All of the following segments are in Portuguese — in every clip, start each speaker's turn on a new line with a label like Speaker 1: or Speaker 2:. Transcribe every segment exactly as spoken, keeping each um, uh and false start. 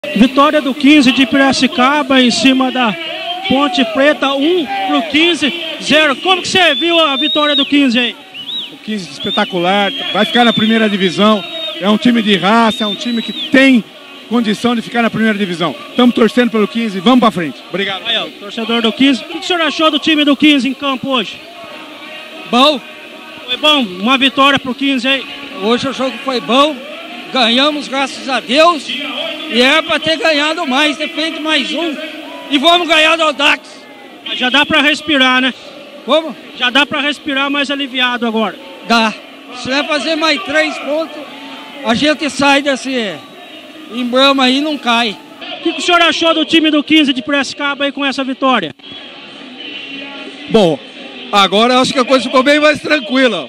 Speaker 1: Vitória do quinze de Piracicaba em cima da Ponte Preta, um pro quinze, zero. Como que você viu a vitória do quinze aí?
Speaker 2: O quinze espetacular, vai ficar na primeira divisão. É um time de raça, é um time que tem condição de ficar na primeira divisão. Estamos torcendo pelo quinze, vamos pra frente. Obrigado.
Speaker 1: Aí, ó, torcedor do quinze. O que o senhor achou do time do quinze em campo hoje?
Speaker 3: Bom.
Speaker 1: Foi bom? Uma vitória pro quinze aí?
Speaker 3: Hoje o jogo foi bom. Ganhamos, graças a Deus. E é para ter ganhado mais, ter feito mais um. E vamos ganhar do Audax.
Speaker 1: Já dá para respirar, né?
Speaker 3: Como?
Speaker 1: Já dá para respirar mais aliviado agora.
Speaker 3: Dá. Se vai fazer mais três pontos, a gente sai desse embrama aí e não cai.
Speaker 1: O que, que o senhor achou do time do quinze de Piracicaba aí com essa vitória?
Speaker 4: Bom, agora eu acho que a coisa ficou bem mais tranquila.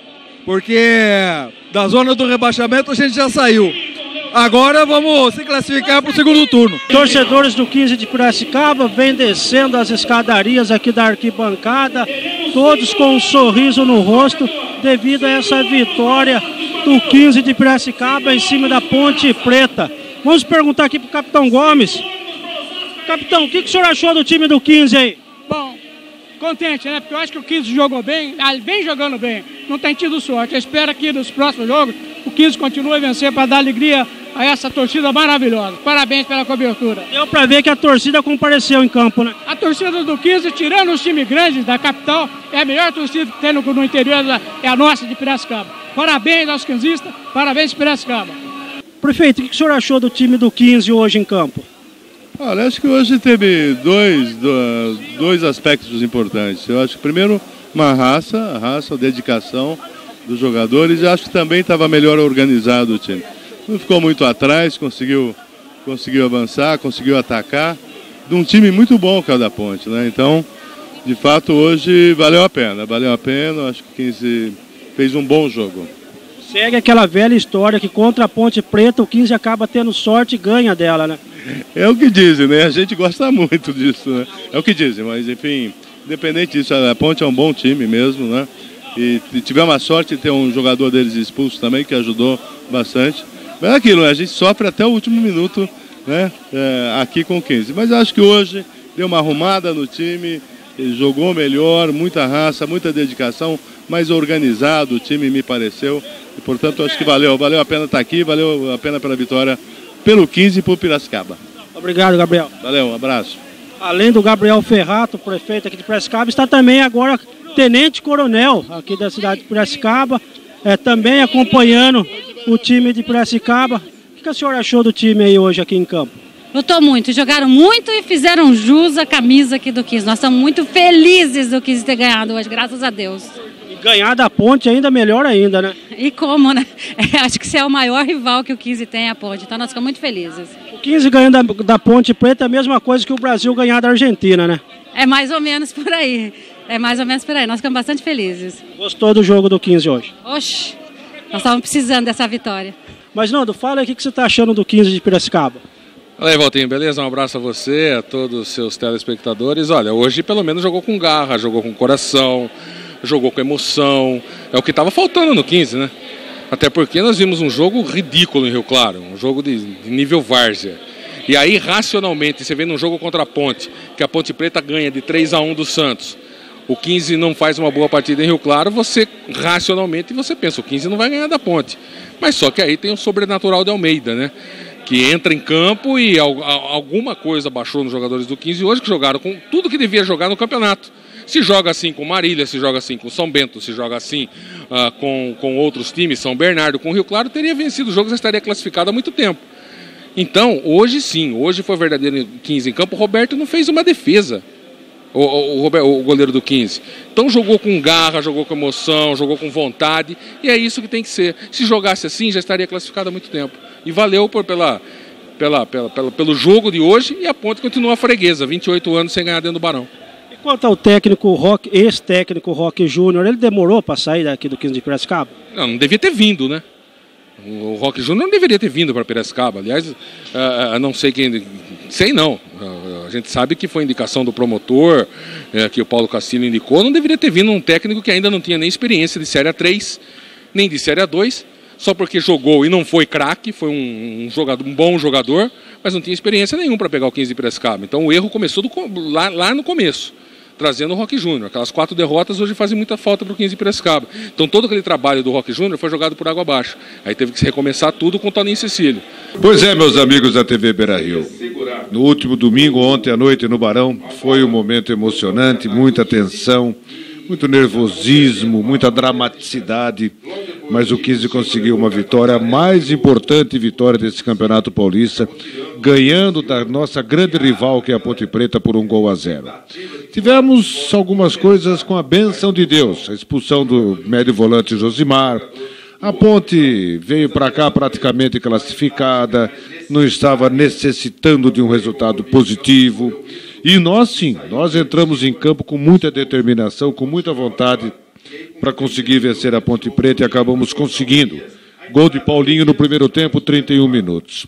Speaker 4: Porque da zona do rebaixamento a gente já saiu. Agora vamos se classificar para o segundo turno.
Speaker 1: Torcedores do quinze de Piracicaba vêm descendo as escadarias aqui da arquibancada, todos com um sorriso no rosto, devido a essa vitória do quinze de Piracicaba em cima da Ponte Preta. Vamos perguntar aqui para o Capitão Gomes. Capitão, o que, que o senhor achou do time do quinze aí?
Speaker 5: Bom, contente, né? Porque eu acho que o quinze jogou bem, vem jogando bem, não tem tido sorte. Eu espero que nos próximos jogos o quinze continue a vencer para dar alegria a essa torcida maravilhosa. Parabéns pela cobertura.
Speaker 1: Deu para ver que a torcida compareceu em campo, né?
Speaker 5: A torcida do quinze, tirando os times grandes da capital, é a melhor torcida que tem no, no interior, é a nossa de Piracicaba. Parabéns aos quinzistas, parabéns Piracicaba.
Speaker 1: Prefeito, o que o senhor achou do time do quinze hoje em campo?
Speaker 6: Olha, acho que hoje teve dois, dois aspectos importantes. Eu acho que primeiro uma raça, a raça, a dedicação dos jogadores, e acho que também estava melhor organizado o time. Não ficou muito atrás, conseguiu, conseguiu avançar, conseguiu atacar, de um time muito bom que é o da Ponte, né? Então, de fato, hoje valeu a pena, valeu a pena, acho que o quinze fez um bom jogo.
Speaker 1: Segue aquela velha história que contra a Ponte Preta o quinze acaba tendo sorte e ganha dela, né?
Speaker 6: É o que dizem, né? A gente gosta muito disso, né? É o que dizem, mas enfim, independente disso, a Ponte é um bom time mesmo, né? E tivemos a sorte de ter um jogador deles expulso também, que ajudou bastante. Mas é aquilo, né? A gente sofre até o último minuto, né? É, aqui com o quinze. Mas acho que hoje deu uma arrumada no time, jogou melhor, muita raça, muita dedicação, mais organizado o time, me pareceu. E, portanto, acho que valeu, valeu a pena estar aqui, valeu a pena pela vitória pelo quinze e por Piracicaba.
Speaker 1: Obrigado, Gabriel.
Speaker 6: Valeu, um abraço.
Speaker 1: Além do Gabriel Ferrato, prefeito aqui de Piracicaba, está também agora Tenente Coronel aqui da cidade de Piracicaba, é, também acompanhando o time de Piracicaba. O que, que a senhora achou do time aí hoje aqui em campo?
Speaker 7: Lutou muito, jogaram muito e fizeram jus à camisa aqui do quinze. Nós estamos muito felizes do quinze ter ganhado hoje, graças a Deus.
Speaker 1: E ganhar da Ponte ainda melhor ainda, né?
Speaker 7: E como, né? É, acho que você é o maior rival que o quinze tem, a Ponte. Então nós ficamos muito felizes.
Speaker 1: O quinze ganhando da, da Ponte Preta é a mesma coisa que o Brasil ganhar da Argentina, né?
Speaker 7: É mais ou menos por aí. É mais ou menos por aí. Nós ficamos bastante felizes.
Speaker 1: Gostou do jogo do quinze hoje?
Speaker 7: Oxe, nós estávamos precisando dessa vitória.
Speaker 1: Mas, Nando, fala aí o que você está achando do quinze de Piracicaba.
Speaker 8: Fala aí, Valtinho, beleza? Um abraço a você, a todos os seus telespectadores. Olha, hoje pelo menos jogou com garra, jogou com coração, jogou com emoção. É o que estava faltando no quinze, né? Até porque nós vimos um jogo ridículo em Rio Claro, um jogo de, de nível várzea. E aí, racionalmente, você vê num jogo contra a Ponte, que a Ponte Preta ganha de três a um do Santos. O quinze não faz uma boa partida em Rio Claro, você, racionalmente, você pensa, o quinze não vai ganhar da Ponte. Mas só que aí tem o sobrenatural de Almeida, né? Que entra em campo e alguma coisa baixou nos jogadores do quinze hoje, que jogaram com tudo que devia jogar no campeonato. Se joga assim com Marília, se joga assim com São Bento, se joga assim uh, com, com outros times, São Bernardo, com Rio Claro, teria vencido o jogo, já estaria classificado há muito tempo. Então, hoje sim, hoje foi verdadeiro quinze em campo. O Roberto não fez uma defesa, o, o, o, o goleiro do quinze. Então jogou com garra, jogou com emoção, jogou com vontade, e é isso que tem que ser. Se jogasse assim, já estaria classificado há muito tempo. E valeu por, pela, pela, pela, pela, pelo jogo de hoje, e a Ponte continua freguesa, vinte e oito anos sem ganhar dentro do Barão.
Speaker 1: E quanto ao técnico Roque, ex-técnico Roque Júnior, ele demorou para sair daqui do quinze de Piracicaba?
Speaker 8: Não, não devia ter vindo, né? O Roque Júnior não deveria ter vindo para Piracicaba. Aliás, a não sei quem... Sei não. A gente sabe que foi indicação do promotor, que o Paulo Castilho indicou. Não deveria ter vindo um técnico que ainda não tinha nem experiência de Série A três, nem de Série A dois. Só porque jogou e não foi craque, foi um, um, jogador, um bom jogador, mas não tinha experiência nenhuma para pegar o quinze de Piracicaba. Então o erro começou do, lá, lá no começo, trazendo o Roque Júnior. Aquelas quatro derrotas hoje fazem muita falta para o quinze de Piracicaba. Então todo aquele trabalho do Roque Júnior foi jogado por água abaixo. Aí teve que se recomeçar tudo com o Toninho Cecílio.
Speaker 9: Pois é, meus amigos da T V Beira-Rio. No último domingo, ontem à noite no Barão, foi um momento emocionante, muita tensão, muito nervosismo, muita dramaticidade, mas o quinze conseguiu uma vitória, a mais importante vitória desse Campeonato Paulista, ganhando da nossa grande rival, que é a Ponte Preta, por um gol a zero. Tivemos algumas coisas com a bênção de Deus, a expulsão do médio volante Josimar. A Ponte veio para cá praticamente classificada, não estava necessitando de um resultado positivo. E nós sim, nós entramos em campo com muita determinação, com muita vontade para conseguir vencer a Ponte Preta e acabamos conseguindo. Gol de Paulinho no primeiro tempo, trinta e um minutos.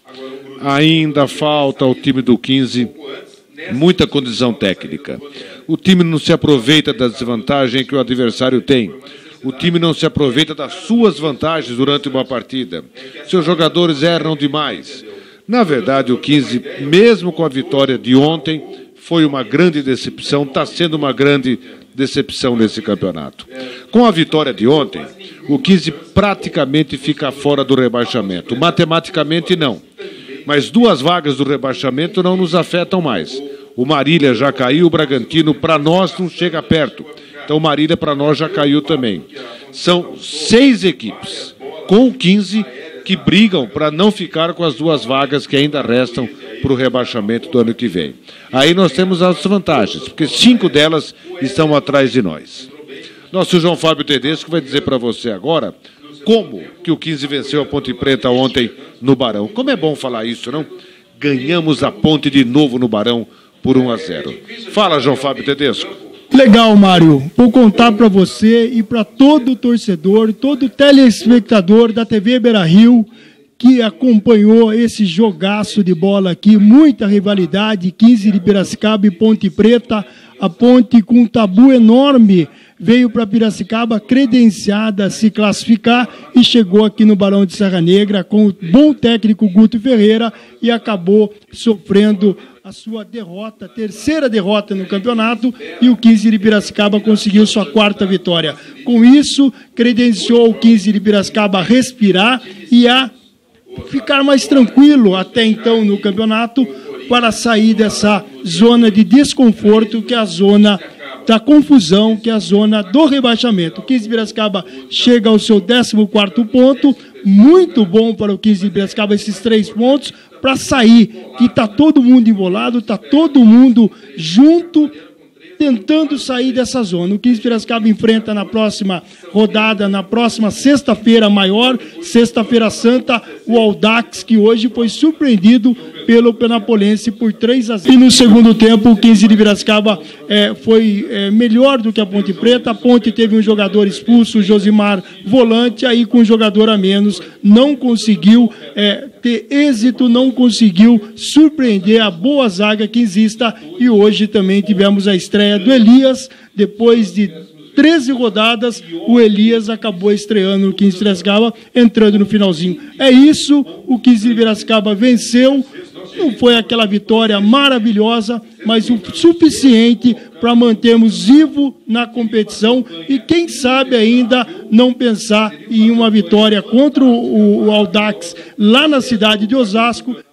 Speaker 9: Ainda falta ao time do quinze muita condição técnica. O time não se aproveita da desvantagem que o adversário tem. O time não se aproveita das suas vantagens durante uma partida. Seus jogadores erram demais. Na verdade, o quinze, mesmo com a vitória de ontem, foi uma grande decepção, está sendo uma grande decepção nesse campeonato. Com a vitória de ontem, o quinze praticamente fica fora do rebaixamento. Matematicamente, não. Mas duas vagas do rebaixamento não nos afetam mais. O Marília já caiu, o Bragantino, para nós, não chega perto. Então, o Marília, para nós, já caiu também. São seis equipes, com o quinze, que brigam para não ficar com as duas vagas que ainda restam para o rebaixamento do ano que vem. Aí nós temos as vantagens, porque cinco delas estão atrás de nós. Nosso João Fábio Tedesco vai dizer para você agora como que o quinze venceu a Ponte Preta ontem no Barão. Como é bom falar isso, não? Ganhamos a Ponte de novo no Barão por um a zero. Fala, João Fábio Tedesco.
Speaker 10: Legal, Mário. Vou contar para você e para todo torcedor, todo telespectador da T V Beira-Rio que acompanhou esse jogaço de bola aqui, muita rivalidade, quinze de Piracicaba e Ponte Preta. A Ponte, com um tabu enorme, veio para Piracicaba credenciada a se classificar e chegou aqui no Barão de Serra Negra com o bom técnico Guto Ferreira e acabou sofrendo a sua derrota, terceira derrota no campeonato, e o quinze de Piracicaba conseguiu sua quarta vitória. Com isso, credenciou o quinze de Piracicaba a respirar e a ficar mais tranquilo até então no campeonato, para sair dessa zona de desconforto, que é a zona da confusão, que é a zona do rebaixamento. O quinze de Piracicaba chega ao seu décimo quarto ponto, muito bom para o quinze de Piracicaba esses três pontos, para sair, que está todo mundo embolado, está todo mundo junto, tentando sair dessa zona. O quinze de Piracicaba enfrenta na próxima rodada, na próxima sexta-feira maior, sexta-feira santa, o Audax, que hoje foi surpreendido pelo Penapolense por três a zero. E no segundo tempo, o quinze de Piracicaba é, foi é, melhor do que a Ponte Preta. A Ponte teve um jogador expulso, o Josimar, volante, aí com um jogador a menos, não conseguiu é, ter êxito, não conseguiu surpreender a boa zaga quinzista. E hoje também tivemos a estreia do Elias, depois de treze rodadas, o Elias acabou estreando no quinze de Piracicaba, entrando no finalzinho. É isso, o quinze de Piracicaba venceu. Não foi aquela vitória maravilhosa, mas o suficiente para mantermos vivo na competição e, quem sabe, ainda não pensar em uma vitória contra o, o Audax lá na cidade de Osasco.